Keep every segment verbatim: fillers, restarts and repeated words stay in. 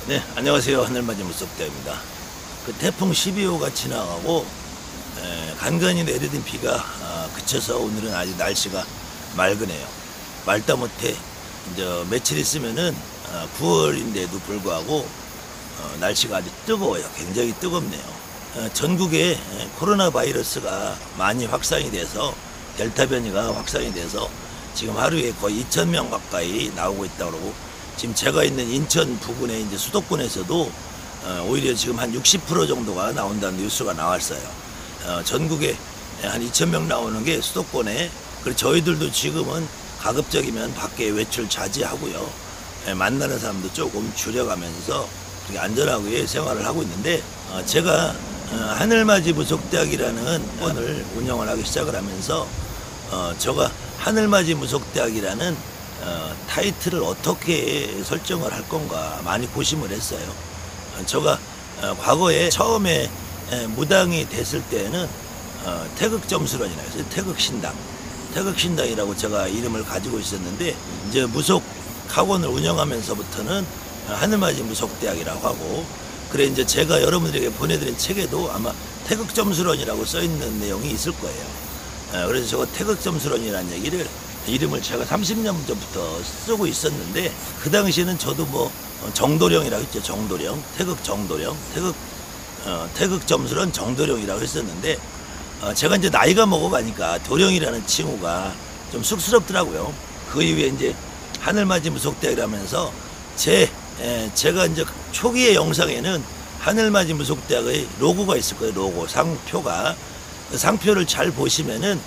네, 안녕하세요. 하늘맞이 무섭대입니다. 그 태풍 십이 호가 지나가고 에, 간간히 내리던 비가 아, 그쳐서 오늘은 아직 날씨가 맑으네요. 맑다 못해 이제 며칠 있으면은 아, 구월인데도 불구하고 어, 날씨가 아주 뜨거워요. 굉장히 뜨겁네요. 어, 전국에 에, 코로나 바이러스가 많이 확산이 돼서 델타 변이가 확산이 돼서 지금 하루에 거의 이천 명 가까이 나오고 있다고 그러고, 지금 제가 있는 인천 부근의 이제 수도권에서도 어, 오히려 지금 한 육십 퍼센트 정도가 나온다는 뉴스가 나왔어요. 어, 전국에 한 이천 명 나오는 게 수도권에, 그리고 저희들도 지금은 가급적이면 밖에 외출 자제하고요. 예, 만나는 사람도 조금 줄여가면서 그렇게 안전하게 생활을 하고 있는데, 어, 제가 어, 하늘맞이 무속대학이라는 원을 운영을 하기 시작을 하면서 어, 제가 하늘맞이 무속대학이라는 어, 타이틀을 어떻게 설정을 할 건가 많이 고심을 했어요. 어, 제가 어, 과거에 처음에 에, 무당이 됐을 때는 어, 태극점수론이라 해서 태극신당, 태극신당이라고 제가 이름을 가지고 있었는데, 이제 무속 학원을 운영하면서부터는 어, 하늘맞이 무속대학이라고 하고, 그래 이제 제가 여러분들에게 보내드린 책에도 아마 태극점수론이라고 써 있는 내용이 있을 거예요. 어, 그래서 제가 태극점수론이라는 얘기를, 이름을 제가 삼십 년 전부터 쓰고 있었는데, 그 당시에는 저도 뭐 정도령이라고 했죠. 정도령, 태극 정도령, 태극 어, 태극 점수론 정도령이라고 했었는데, 어, 제가 이제 나이가 먹어가니까 도령이라는 칭호가 좀 쑥스럽더라고요. 그 이후에 이제 하늘맞이 무속대학이라면서 제 에, 제가 이제 초기의 영상에는 하늘맞이 무속대학의 로고가 있을 거예요. 로고, 상표가. 그 상표를 잘 보시면은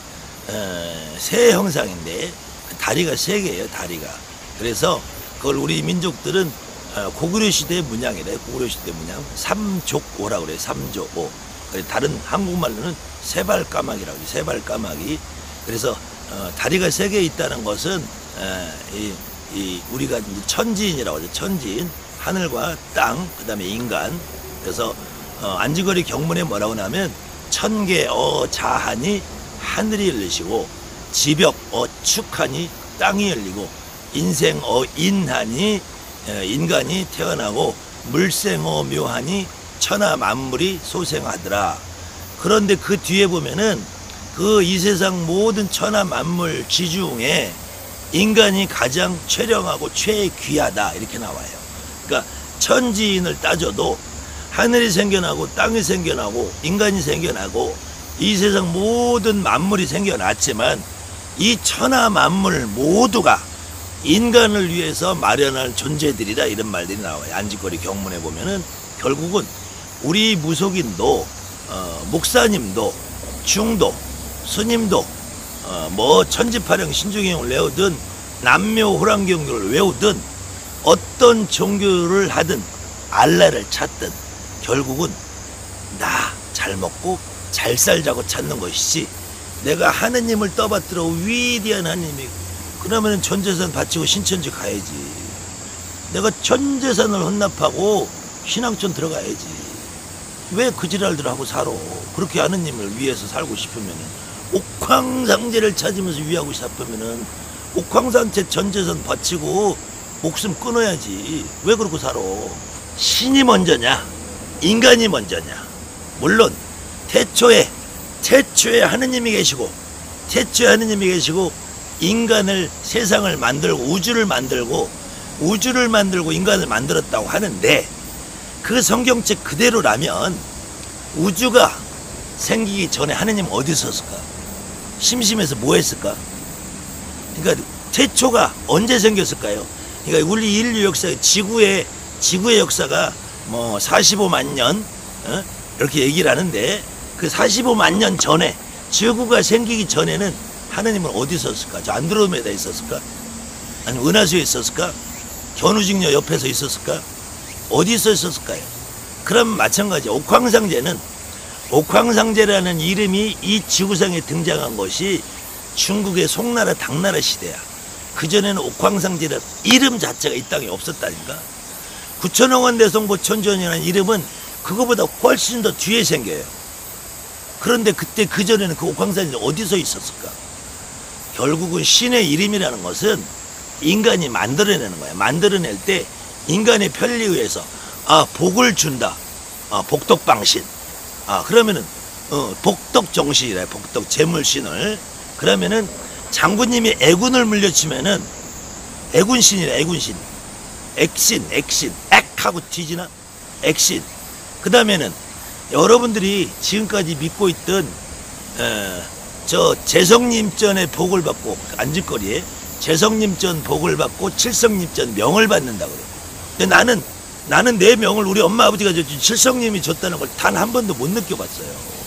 어, 새 형상인데 다리가 세 개예요. 다리가. 그래서 그걸 우리 민족들은 어, 고구려 시대 문양이래. 고구려 시대 문양 삼족오라고 그래요. 삼족오. 다른 한국말로는 세발까마귀라고 해요. 세발까마귀. 그래서 어, 다리가 세 개 있다는 것은 어, 이, 이 우리가 이제 천지인이라고 하죠. 천지인, 하늘과 땅, 그 다음에 인간. 그래서 어, 안지거리 경문에 뭐라고 하냐면 천개 어 자하니 하늘이 열리시고, 지벽 어 축하니 땅이 열리고, 인생 어 인하니 인간이 태어나고, 물생 어 묘하니 천하 만물이 소생하더라. 그런데 그 뒤에 보면은 그 이 세상 모든 천하 만물 지중에 인간이 가장 최령하고 최귀하다 이렇게 나와요. 그러니까 천지인을 따져도 하늘이 생겨나고 땅이 생겨나고 인간이 생겨나고 이 세상 모든 만물이 생겨났지만, 이 천하 만물 모두가 인간을 위해서 마련할 존재들이다 이런 말들이 나와요. 안지거리 경문에 보면은 결국은 우리 무속인도 어, 목사님도 중도 스님도 어, 뭐 천지파령 신중행을 외우든 남묘호랑경교를 외우든 어떤 종교를 하든 알라를 찾든 결국은 나 잘 먹고 잘 살자고 찾는 것이지, 내가 하느님을 떠받들어 위대한 하느님이 그러면 전재산 바치고 신천지 가야지. 내가 전재산을 헌납하고 신앙촌 들어가야지. 왜 그 지랄들 하고 살아? 그렇게 하느님을 위해서 살고 싶으면은, 옥황상제를 찾으면서 위하고 싶으면은 옥황상제 전재산 바치고 목숨 끊어야지. 왜 그러고 살아? 신이 먼저냐 인간이 먼저냐? 물론 태초에 태초에 하느님이 계시고 태초에 하느님이 계시고 인간을, 세상을 만들고 우주를 만들고 우주를 만들고 인간을 만들었다고 하는데, 그 성경책 그대로라면 우주가 생기기 전에 하느님 어디 있었을까? 심심해서 뭐 했을까? 그러니까 태초가 언제 생겼을까요? 그러니까 우리 인류 역사, 지구의 지구의 역사가 뭐 사십오만 년 어? 이렇게 얘기를 하는데, 그 사십오만 년 전에, 지구가 생기기 전에는 하느님은 어디 있었을까? 저 안드로메다에 있었을까? 아니면 은하수에 있었을까? 견우직녀 옆에서 있었을까? 어디서 있었을까요? 그럼 마찬가지 옥황상제는, 옥황상제라는 이름이 이 지구상에 등장한 것이 중국의 송나라 당나라 시대야. 그전에는 옥황상제라는 이름 자체가 이 땅에 없었다니까. 구천왕원 대성보 천전이라는 이름은 그거보다 훨씬 더 뒤에 생겨요. 그런데 그때 그전에는 그 옥황상제는 어디서 있었을까? 결국은 신의 이름이라는 것은 인간이 만들어내는 거야. 만들어낼 때 인간의 편리에 의해서 아, 복을 준다. 아, 복덕방신. 아, 그러면은, 어, 복덕정신이래. 복덕 재물신을. 그러면은, 장군님이 애군을 물려치면은, 애군신이래, 애군신. 액신, 액신. 액하고 뒤지나? 액신. 그 다음에는, 여러분들이 지금까지 믿고 있던, 에, 저, 재성님전의 복을 받고, 안진거리에, 재성님전 복을 받고, 칠성님전 명을 받는다 그래. 근데 나는, 나는 내 명을 우리 엄마 아버지가 줬지 칠성님이 줬다는 걸 단 한 번도 못 느껴봤어요.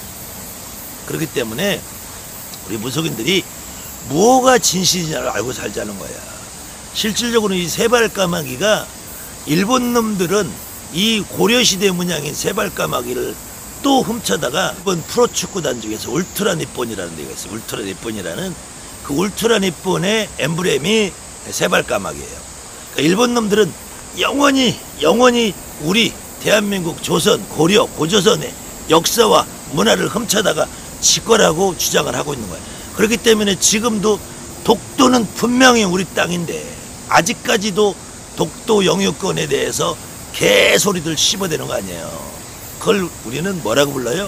그렇기 때문에 우리 무속인들이 무엇가 진실이냐를 알고 살자는 거야. 실질적으로 이 세발까마귀가 일본 놈들은 이 고려시대 문양인 세발까마귀를 또 훔쳐다가 일본 프로축구단 중에서 울트라 니폰이라는 데가 있어요. 울트라 니폰이라는 그 울트라 니폰의 엠블렘이 세발까마귀예요. 그러니까 일본 놈들은 영원히 영원히 우리 대한민국 조선 고려 고조선의 역사와 문화를 훔쳐다가 지 거라고 주장을 하고 있는 거예요. 그렇기 때문에 지금도 독도는 분명히 우리 땅인데 아직까지도 독도 영유권에 대해서 개소리들 씹어대는 거 아니에요. 그걸 우리는 뭐라고 불러요?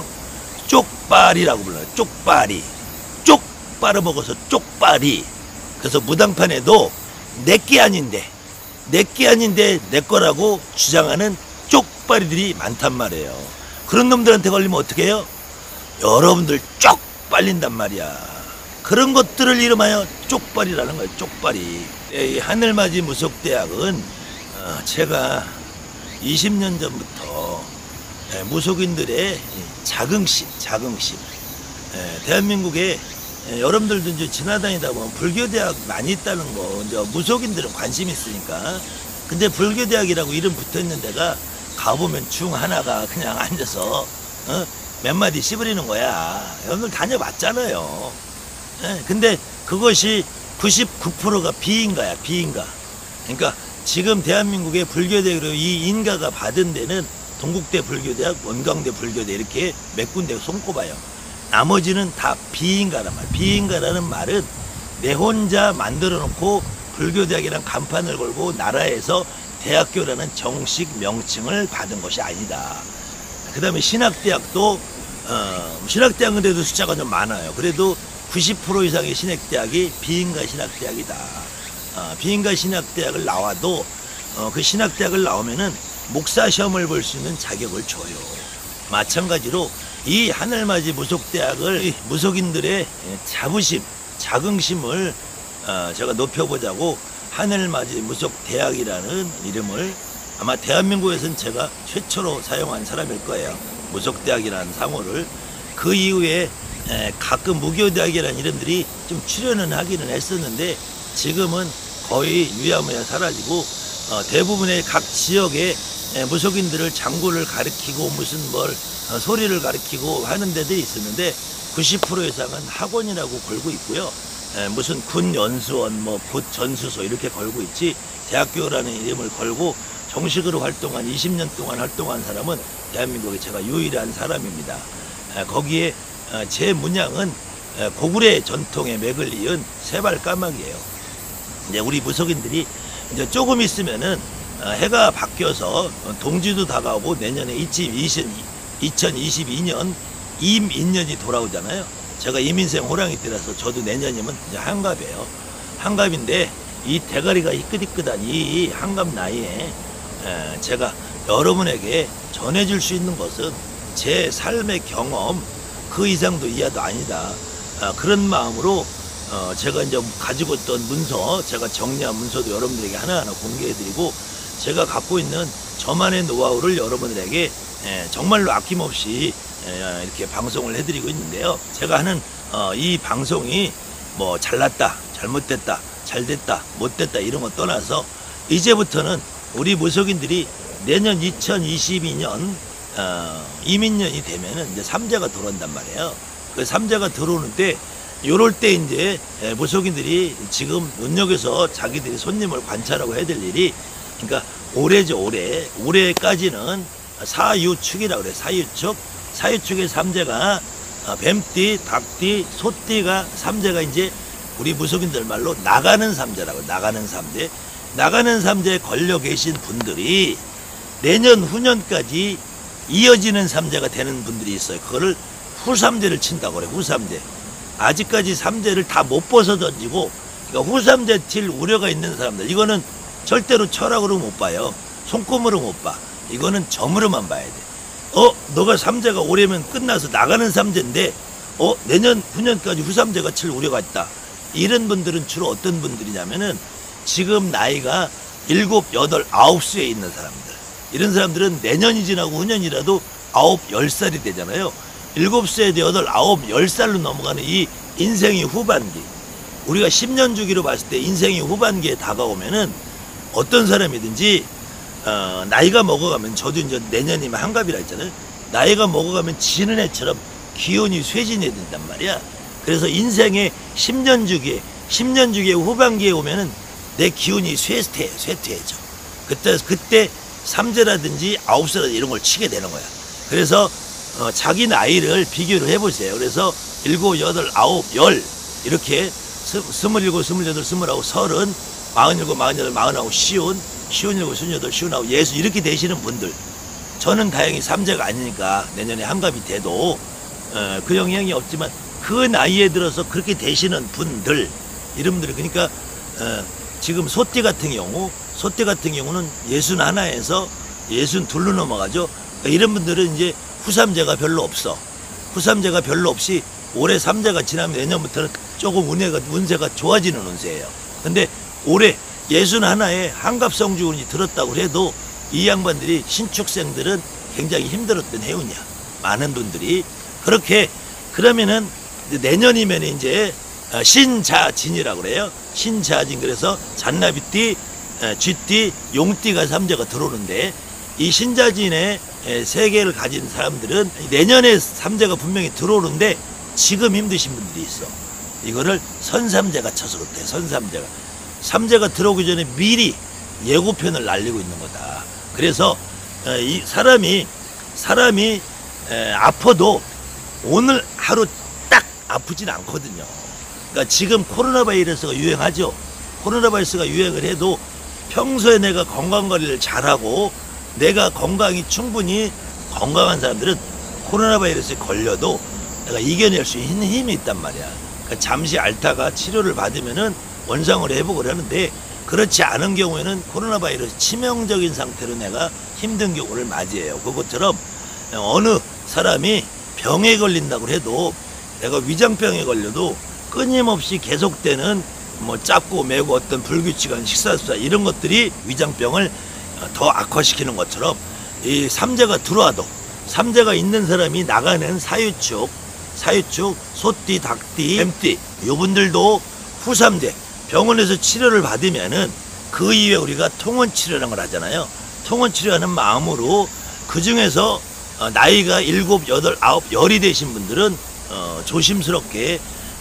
쪽발이라고 불러요. 쪽발이. 쪽 빨아먹어서 쪽발이. 그래서 무당판에도 내게 아닌데 내게 아닌데 내 거라고 주장하는 쪽발이들이 많단 말이에요. 그런 놈들한테 걸리면 어떻게 해요? 여러분들 쪽 빨린단 말이야. 그런 것들을 이름하여 쪽발이라는 거예요. 쪽발이. 이 하늘맞이 무속대학은 어, 제가 이십 년 전부터 예, 무속인들의 자긍심, 자긍심. 예, 대한민국에 예, 여러분들도 이제 지나다니다 보면 불교대학 많이 있다는 거, 이제 무속인들은 관심 있으니까. 근데 불교대학이라고 이름 붙어 있는 데가 가보면 중 하나가 그냥 앉아서, 어? 몇 마디 씹으리는 거야. 여러분들 다녀봤잖아요. 예, 근데 그것이 구십구 퍼센트가 비인가야, 비인가. 그러니까 지금 대한민국의 불교대학으로 이 인가가 받은 데는 동국대 불교대학, 원광대 불교대 이렇게 몇 군데 손꼽아요. 나머지는 다 비인가란 말. 비인가라는 말은 내 혼자 만들어 놓고 불교대학이란 간판을 걸고 나라에서 대학교라는 정식 명칭을 받은 것이 아니다. 그 다음에 신학대학도 어, 신학대학은 그래도 숫자가 좀 많아요. 그래도 구십 퍼센트 이상의 신학대학이 비인가 신학대학이다. 어, 비인가 신학대학을 나와도 어, 그 신학대학을 나오면은 목사 시험을 볼 수 있는 자격을 줘요. 마찬가지로 이 하늘맞이 무속대학을 무속인들의 자부심, 자긍심을 어, 제가 높여보자고 하늘맞이 무속대학이라는 이름을 아마 대한민국에서는 제가 최초로 사용한 사람일 거예요. 무속대학이라는 상호를. 그 이후에 에, 가끔 무교대학이라는 이름들이 좀 출연은 하기는 했었는데 지금은 거의 유야무야 사라지고 어, 대부분의 각 지역의 에, 무속인들을 장구를 가르치고 무슨 뭘 어, 소리를 가르치고 하는 데들이 있었는데 구십 퍼센트 이상은 학원이라고 걸고 있고요. 에, 무슨 군 연수원, 뭐 군 전수소 이렇게 걸고 있지 대학교라는 이름을 걸고 정식으로 활동한 이십 년 동안 활동한 사람은 대한민국에 제가 유일한 사람입니다. 에, 거기에 에, 제 문양은 에, 고구려 전통의 맥을 이은 세발까마귀예요. 이제 우리 무속인들이 이제 조금 있으면은 어, 해가 바뀌어서 동지도 다가오고 내년에 이천이십이 년 임인년이 돌아오잖아요. 제가 이민생 호랑이띠라서 저도 내년이면 이제 한갑이에요. 한갑인데 이 대가리가 희끗희끗한 이 한갑 나이에 에, 제가 여러분에게 전해줄 수 있는 것은 제 삶의 경험 그 이상도 이하도 아니다. 아, 그런 마음으로 어, 제가 이제 가지고 있던 문서, 제가 정리한 문서도 여러분들에게 하나하나 공개해드리고 제가 갖고 있는 저만의 노하우를 여러분들에게 에, 정말로 아낌없이 에, 이렇게 방송을 해드리고 있는데요. 제가 하는 어, 이 방송이 뭐 잘났다, 잘못됐다, 잘됐다, 못됐다 이런 거 떠나서 이제부터는 우리 무속인들이 내년 이천이십이 년 어, 이민년이 되면은 이제 삼재가 들어온단 말이에요. 그 삼재가 들어오는 때 요럴 때 이제 무속인들이 지금 눈여겨서 자기들이 손님을 관찰하고 해야 될 일이 그러니까 올해죠. 올해 올해까지는 사유축이라고 그래. 사유축 사유축의 삼재가 뱀띠, 닭띠, 소띠가 삼재가 이제 우리 무속인들 말로 나가는 삼재라고. 나가는 삼재. 나가는 삼재에 걸려 계신 분들이 내년 후년까지 이어지는 삼재가 되는 분들이 있어요. 그거를 후삼재를 친다고 그래. 후삼재. 아직까지 삼재를 다 못 벗어 던지고, 그러니까 후삼재 칠 우려가 있는 사람들, 이거는 절대로 철학으로 못 봐요. 손금으로 못 봐. 이거는 점으로만 봐야 돼. 어, 너가 삼재가 올해면 끝나서 나가는 삼재인데, 어, 내년 후년까지 후삼재가 칠 우려가 있다. 이런 분들은 주로 어떤 분들이냐면은 지금 나이가 일곱, 여덟, 아홉 수에 있는 사람들. 이런 사람들은 내년이 지나고 후년이라도 아홉, 열 살이 되잖아요. 일곱 세, 여덟, 아홉, 열 살로 넘어가는 이 인생의 후반기. 우리가 십 년 주기로 봤을 때 인생의 후반기에 다가오면은 어떤 사람이든지 어, 나이가 먹어가면, 저도 이제 내년이면 한갑이라 했잖아요. 나이가 먹어가면 지는 애처럼 기운이 쇠진해야 된단 말이야. 그래서 인생의 십 년 주기에, 십 년 주기에 후반기에 오면은 내 기운이 쇠퇴, 쇠퇴해져. 그때, 그때 삼재라든지 아홉 세라든지 이런 걸 치게 되는 거야. 그래서 어, 자기 나이를 비교를 해보세요. 그래서 일곱, 여덟, 아홉, 열 이렇게 스물일곱, 스물여덟, 스물아홉, 서른, 마흔일곱, 마흔여덟, 마흔아홉, 쉬운, 쉬운일곱, 쉬운여덟, 쉬운아홉, 예수 이렇게 되시는 분들. 저는 다행히 삼재가 아니니까 내년에 한갑이 돼도 어, 그 영향이 없지만 그 나이에 들어서 그렇게 되시는 분들, 이름들이, 그러니까 어, 지금 소띠 같은 경우, 소띠 같은 경우는 예순 하나에서 예순 둘로 넘어가죠. 그러니까 이런 분들은 이제 후삼재가 별로 없어. 후삼재가 별로 없이 올해 삼재가 지나면 내년부터는 조금 운세가, 운세가 좋아지는 운세예요. 근데 올해 예순 하나에 한갑성주운이 들었다고 해도 이 양반들이, 신축생들은 굉장히 힘들었던 해운이야. 많은 분들이. 그렇게, 그러면은 내년이면 이제 신자진이라고 그래요. 신자진. 그래서 잔나비띠, 쥐띠, 용띠가 삼재가 들어오는데, 이 신자진의 세계를 가진 사람들은 내년에 삼재가 분명히 들어오는데 지금 힘드신 분들이 있어. 이거를 선삼재가 쳐서 그렇대. 선삼재가. 삼재가 들어오기 전에 미리 예고편을 날리고 있는 거다. 그래서 이 사람이 사람이 아파도 오늘 하루 딱 아프진 않거든요. 그러니까 지금 코로나 바이러스가 유행하죠. 코로나 바이러스가 유행을 해도 평소에 내가 건강관리를 잘하고 내가 건강이 충분히 건강한 사람들은 코로나 바이러스에 걸려도 내가 이겨낼 수 있는 힘이 있단 말이야. 그러니까 잠시 앓다가 치료를 받으면은 원상으로 회복을 하는데, 그렇지 않은 경우에는 코로나 바이러스 치명적인 상태로 내가 힘든 경우를 맞이해요. 그것처럼 어느 사람이 병에 걸린다고 해도, 내가 위장병에 걸려도 끊임없이 계속되는 뭐 짭고 매고 어떤 불규칙한 식사수다 이런 것들이 위장병을 더 악화시키는 것처럼, 이 삼재가 들어와도, 삼재가 있는 사람이 나가는 사유축, 사유축, 소띠, 닭띠, 뱀띠, 요분들도 후삼재, 병원에서 치료를 받으면은 그 이후에 우리가 통원치료라는 걸 하잖아요. 통원치료하는 마음으로, 그 중에서 나이가 일곱, 여덟, 아홉, 열이 되신 분들은 어, 조심스럽게,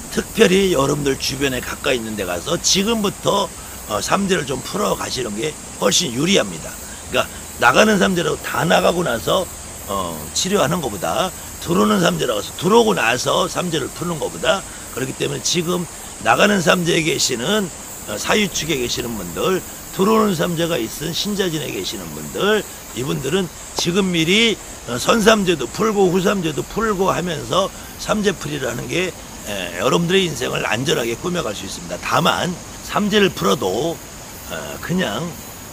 특별히 여러분들 주변에 가까이 있는 데 가서 지금부터 어, 삼재를 좀 풀어 가시는 게 훨씬 유리합니다. 그러니까 나가는 삼재라고 다 나가고 나서 어, 치료하는 것보다, 들어오는 삼재라고 해서 들어오고 나서 삼재를 푸는 것보다, 그렇기 때문에 지금 나가는 삼재에 계시는 어, 사유축에 계시는 분들, 들어오는 삼재가 있은 신자진에 계시는 분들, 이분들은 지금 미리 어, 선삼재도 풀고 후삼재도 풀고 하면서 삼재풀이를 하는 게 에, 여러분들의 인생을 안전하게 꾸며갈 수 있습니다. 다만 삼재를 풀어도 어, 그냥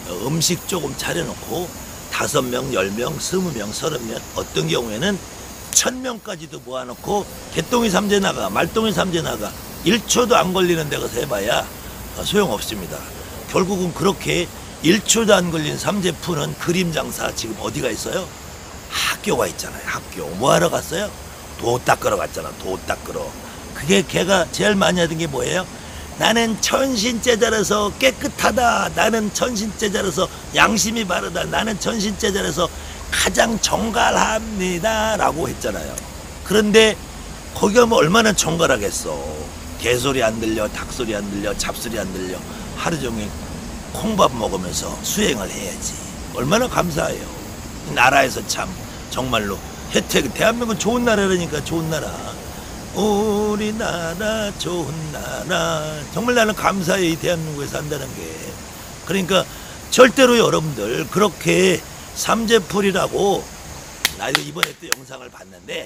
음식 조금 차려놓고 다섯 명, 열 명, 스무 명, 서른 명, 어떤 경우에는 천 명까지도 모아놓고 개똥이 삼재 나가, 말똥이 삼재 나가, 일 초도 안 걸리는 데 가서 해봐야 어, 소용없습니다. 결국은 그렇게 일 초도 안 걸린 삼재 푸는 그림 장사 지금 어디가 있어요? 학교가 있잖아요. 학교. 뭐 하러 갔어요? 도 닦으러 갔잖아. 도 닦으러. 그게 걔가 제일 많이 하던 게 뭐예요? 나는 천신제자라서 깨끗하다. 나는 천신제자라서 양심이 바르다. 나는 천신제자라서 가장 정갈합니다. 라고 했잖아요. 그런데 거기 가면 얼마나 정갈하겠어. 개소리 안 들려, 닭소리 안 들려, 잡소리 안 들려. 하루 종일 콩밥 먹으면서 수행을 해야지. 얼마나 감사해요. 나라에서 참 정말로 혜택, 대한민국 좋은 나라라니까. 좋은 나라. 우리나라 좋은 나라. 정말 나는 감사해, 이 대한민국에 산다는 게. 그러니까 절대로 여러분들 그렇게 삼재풀이라고 나 이번에 또 영상을 봤는데,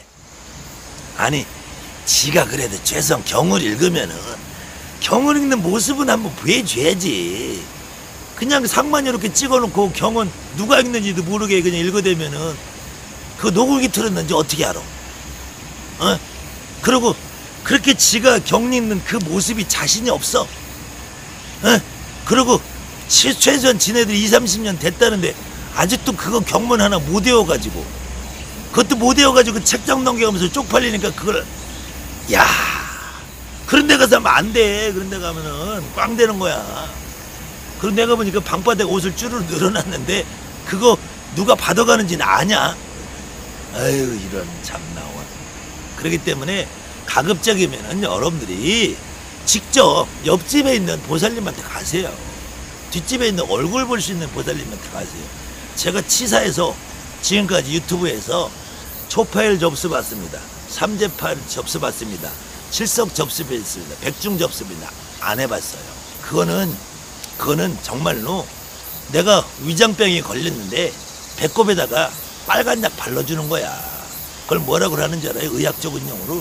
아니 지가 그래도 최소한 경을 읽으면은 경을 읽는 모습은 한번 보여줘야지. 그냥 상만 이렇게 찍어놓고 경은 누가 읽는지도 모르게 그냥 읽어대면은 그 노골기 틀었는지 어떻게 알아? 어? 그리고 그렇게 지가 경 읽는 그 모습이 자신이 없어. 어? 그리고 최소한 지네들이 이삼십 년 됐다는데 아직도 그거 경문 하나 못 외워가지고, 그것도 못 외워가지고 책장 넘겨가면서 쪽팔리니까 그걸, 야, 그런 데 가서 하면 안 돼. 그런 데 가면은 꽝 되는 거야. 그런 데 가보니까 방바닥에 옷을 쭈르르 늘어놨는데 그거 누가 받아가는지는 아냐? 아유, 이런 참나와. 그렇기 때문에 가급적이면은 여러분들이 직접 옆집에 있는 보살님한테 가세요. 뒷집에 있는 얼굴 볼 수 있는 보살님한테 가세요. 제가 치사해서 지금까지 유튜브에서 초파일 접수 받습니다. 삼재팔 접수 받습니다. 칠석 접수 받습니다. 백중 접수입니다. 안 해봤어요. 그거는 그거는 정말로 내가 위장병이 걸렸는데 배꼽에다가 빨간 약 발라주는 거야. 그걸 뭐라고 하는 줄 알아요? 의학적인 용어로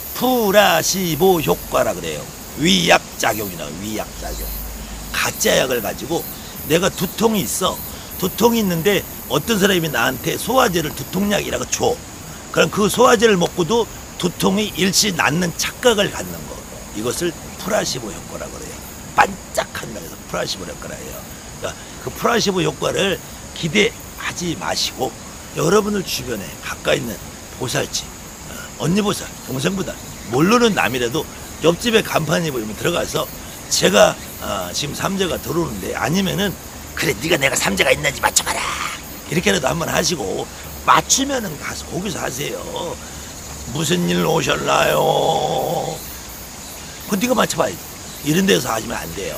플라시보 효과라 그래요. 위약작용이라. 위약작용. 가짜 약을 가지고 내가 두통이 있어. 두통이 있는데 어떤 사람이 나한테 소화제를 두통약이라고 줘. 그럼 그 소화제를 먹고도 두통이 일시 낫는 착각을 갖는 거. 이것을 플라시보 효과라고 그래요. 반짝한다 해서 플라시보 효과라해요. 그러니까 그 플라시보 효과를 기대하지 마시고 여러분들 주변에 가까이 있는 보살집, 언니 보살, 동생 보살, 모르는 남이라도 옆집에 간판이 보이면 들어가서 제가 어, 지금 삼재가 들어오는데, 아니면은 그래 네가 내가 삼재가 있는지 맞춰봐라 이렇게라도 한번 하시고, 맞추면은 가서 거기서 하세요. 무슨 일로 오셨나요? 그건 네가 맞춰봐야지. 이런 데서 하시면 안 돼요.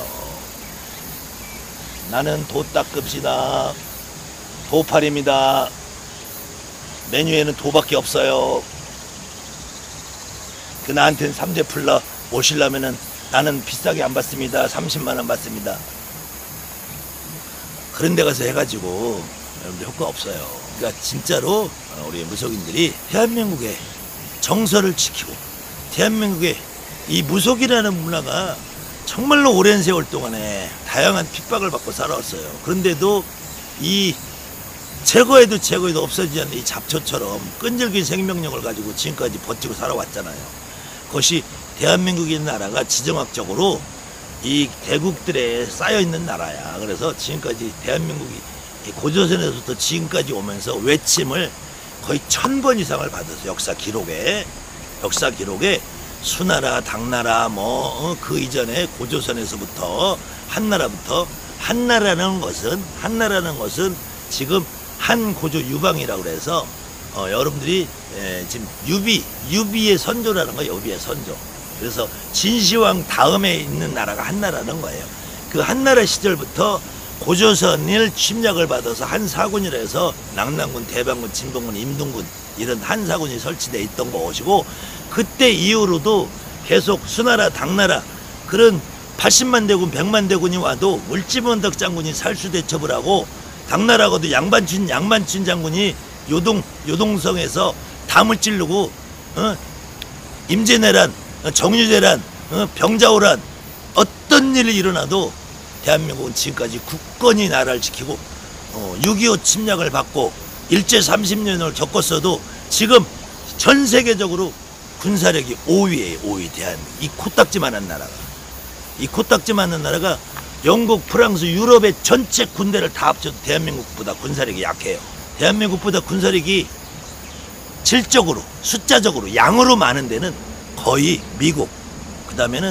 나는 도 닦읍시다. 도팔입니다. 메뉴에는 도밖에 없어요. 그 나한테는 삼재 풀러 오시려면은 나는 비싸게 안 받습니다. 삼십만 원 받습니다. 그런 데 가서 해가지고 여러분들 효과 없어요. 그러니까 진짜로 우리 무속인들이 대한민국의 정서를 지키고, 대한민국의 이 무속이라는 문화가 정말로 오랜 세월 동안에 다양한 핍박을 받고 살아왔어요. 그런데도 이 제거해도 제거해도 없어지지 않는 이 잡초처럼 끈질긴 생명력을 가지고 지금까지 버티고 살아왔잖아요. 그것이 대한민국이라는 나라가 지정학적으로 이 대국들에 쌓여있는 나라야. 그래서 지금까지 대한민국이 고조선에서부터 지금까지 오면서 외침을 거의 천 번 이상을 받았어요. 역사 기록에. 역사 기록에 수나라, 당나라, 뭐 그 이전에 고조선에서부터 한나라부터, 한나라는 것은 한나라는 것은 지금 한고조 유방이라고 그래서 어, 여러분들이 에, 지금 유비 유비의 선조라는 거예요. 유비의 선조. 그래서 진시황 다음에 있는 나라가 한나라는 거예요. 그 한나라 시절부터 고조선을 침략을 받아서 한사군이라 해서 낙랑군, 대방군, 진봉군, 임등군 이런 한사군이 설치되어 있던 것이고, 그때 이후로도 계속 수나라, 당나라 그런 팔십만 대군, 백만 대군이 와도 물지문덕 장군이 살수대첩을 하고, 당나라하고도 양반춘 양반춘 장군이 요동 요동성에서 담을 찌르고, 어? 임진왜란, 정유재란, 어? 병자호란 어떤 일이 일어나도 대한민국은 지금까지 굳건히 나라를 지키고, 어, 육이오 침략을 받고 일제 삼십 년을 겪었어도 지금 전 세계적으로 군사력이 오 위에요. 오 위. 대한민국. 이 코딱지만한 나라가, 이 코딱지만한 나라가 영국, 프랑스, 유럽의 전체 군대를 다 합쳐도 대한민국보다 군사력이 약해요. 대한민국보다 군사력이 질적으로, 숫자적으로, 양으로 많은 데는 거의 미국, 그 다음에는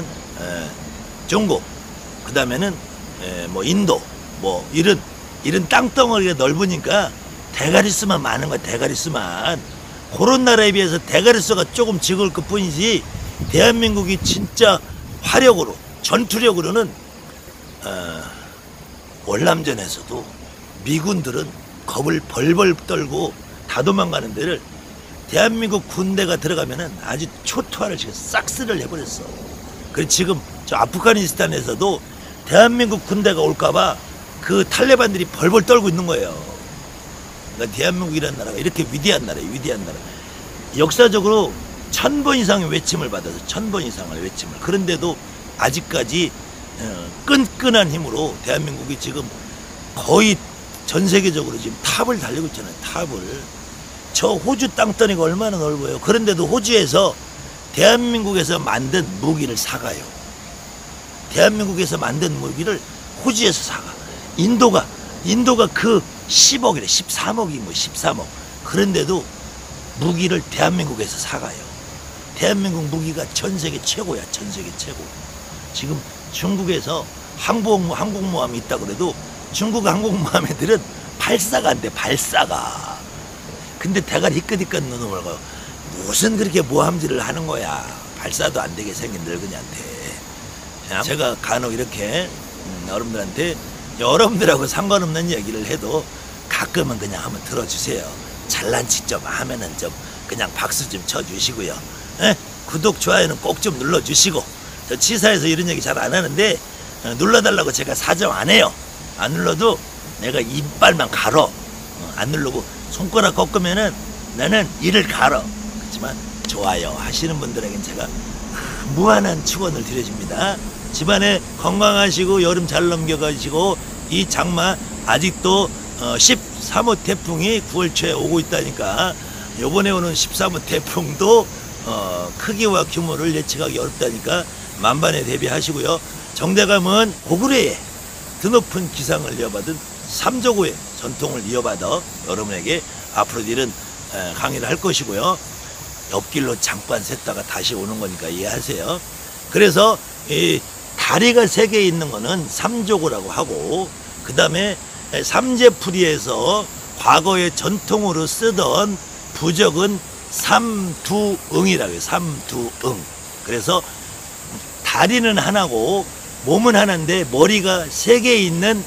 중국, 그 다음에는 뭐 인도, 뭐 이런 이런 땅덩어리가 넓으니까 대가리수만 많은 거야. 대가리수만. 그런 나라에 비해서 대가리수가 조금 적을 것 뿐이지, 대한민국이 진짜 화력으로, 전투력으로는 어, 월남전에서도 미군들은 겁을 벌벌 떨고 다 도망가는 데를 대한민국 군대가 들어가면은 아주 초토화를 시켜 싹쓸이를 해버렸어. 그래서 지금 저 아프가니스탄에서도 대한민국 군대가 올까봐 그 탈레반들이 벌벌 떨고 있는 거예요. 그러니까 대한민국이라는 나라가 이렇게 위대한 나라예요. 위대한 나라. 역사적으로 천 번 이상의 외침을 받아서 천 번 이상의 외침을. 그런데도 아직까지 어, 끈끈한 힘으로 대한민국이 지금 거의 전 세계적으로 지금 탑을 달리고 있잖아요. 탑을. 저 호주 땅덩이가 얼마나 넓어요. 그런데도 호주에서 대한민국에서 만든 무기를 사가요. 대한민국에서 만든 무기를 호주에서 사가. 인도가 인도가 그 십억이래. 십삼억이 뭐 십삼억. 그런데도 무기를 대한민국에서 사가요. 대한민국 무기가 전 세계 최고야. 전 세계 최고. 지금 중국에서 항공, 항공모함이 있다 그래도 중국 항공모함애들은 발사가 안 돼. 발사가. 근데 대가리 희끗희끗 눈을 멀고 무슨 그렇게 모함질을 하는 거야. 발사도 안 되게 생긴 늙은이한테. 제가 간혹 이렇게 음, 여러분들한테 여러분들하고 상관없는 얘기를 해도 가끔은 그냥 한번 들어주세요. 잘난 척 좀 하면은 좀 그냥 박수 좀 쳐주시고요. 에? 구독, 좋아요는 꼭 좀 눌러주시고. 저 치사해서 이런 얘기 잘 안 하는데 어, 눌러달라고 제가 사정 안 해요. 안 눌러도 내가 이빨만 갈어. 어, 안 누르고 손가락 꺾으면은 나는 이를 갈어. 그렇지만 좋아요 하시는 분들에겐 제가 무한한 축원을 드려줍니다. 집안에 건강하시고 여름 잘 넘겨가시고 이 장마 아직도 어, 십삼 호 태풍이 구월 초에 오고 있다니까 요번에 오는 십삼 호 태풍도 어, 크기와 규모를 예측하기 어렵다니까 만반에 대비하시고요. 정대감은 고구려에 드높은 기상을 이어받은 삼조고의 전통을 이어받아 여러분에게 앞으로 일은 강의를 할 것이고요. 옆길로 잠깐 샜다가 다시 오는 거니까 이해하세요. 그래서 이 다리가 세 개 있는 거는 삼조고라고 하고, 그 다음에 삼재풀이에서 과거에 전통으로 쓰던 부적은 삼두응이라고 해요. 삼두응. 그래서 다리는 하나고 몸은 하나인데 머리가 세 개 있는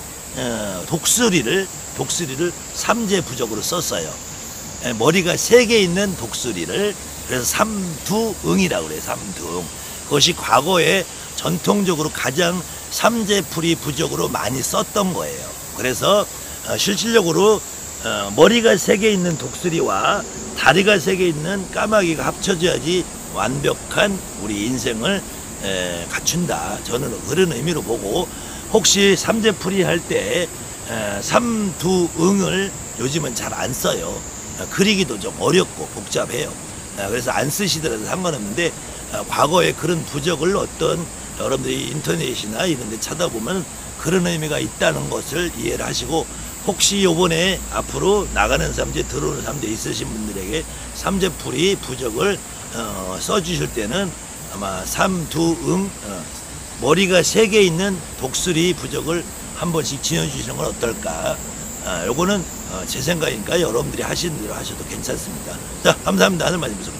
독수리를 독수리를 삼재부적으로 썼어요. 머리가 세 개 있는 독수리를 그래서 삼두응이라고 그래요. 삼두응. 그것이 과거에 전통적으로 가장 삼재풀이 부적으로 많이 썼던 거예요. 그래서 실질적으로 머리가 세 개 있는 독수리와 다리가 세 개 있는 까마귀가 합쳐져야지 완벽한 우리 인생을 갖춘다. 저는 그런 의미로 보고, 혹시 삼재풀이 할 때 삼두응을 요즘은 잘 안 써요. 그리기도 좀 어렵고 복잡해요. 그래서 안 쓰시더라도 상관없는데 과거에 그런 부적을 어떤 여러분들이 인터넷이나 이런 데 찾아보면 그런 의미가 있다는 것을 이해를 하시고, 혹시 요번에 앞으로 나가는 삼재 들어오는 삼재 있으신 분들에게 삼재풀이 부적을 어, 써주실 때는 아마 삼두응 어, 머리가 세 개 있는 독수리 부적을 한 번씩 지어주시는 건 어떨까. 아, 요거는 어, 제 생각이니까 여러분들이 하시는 대로 하셔도 괜찮습니다. 자, 감사합니다. 하늘 말씀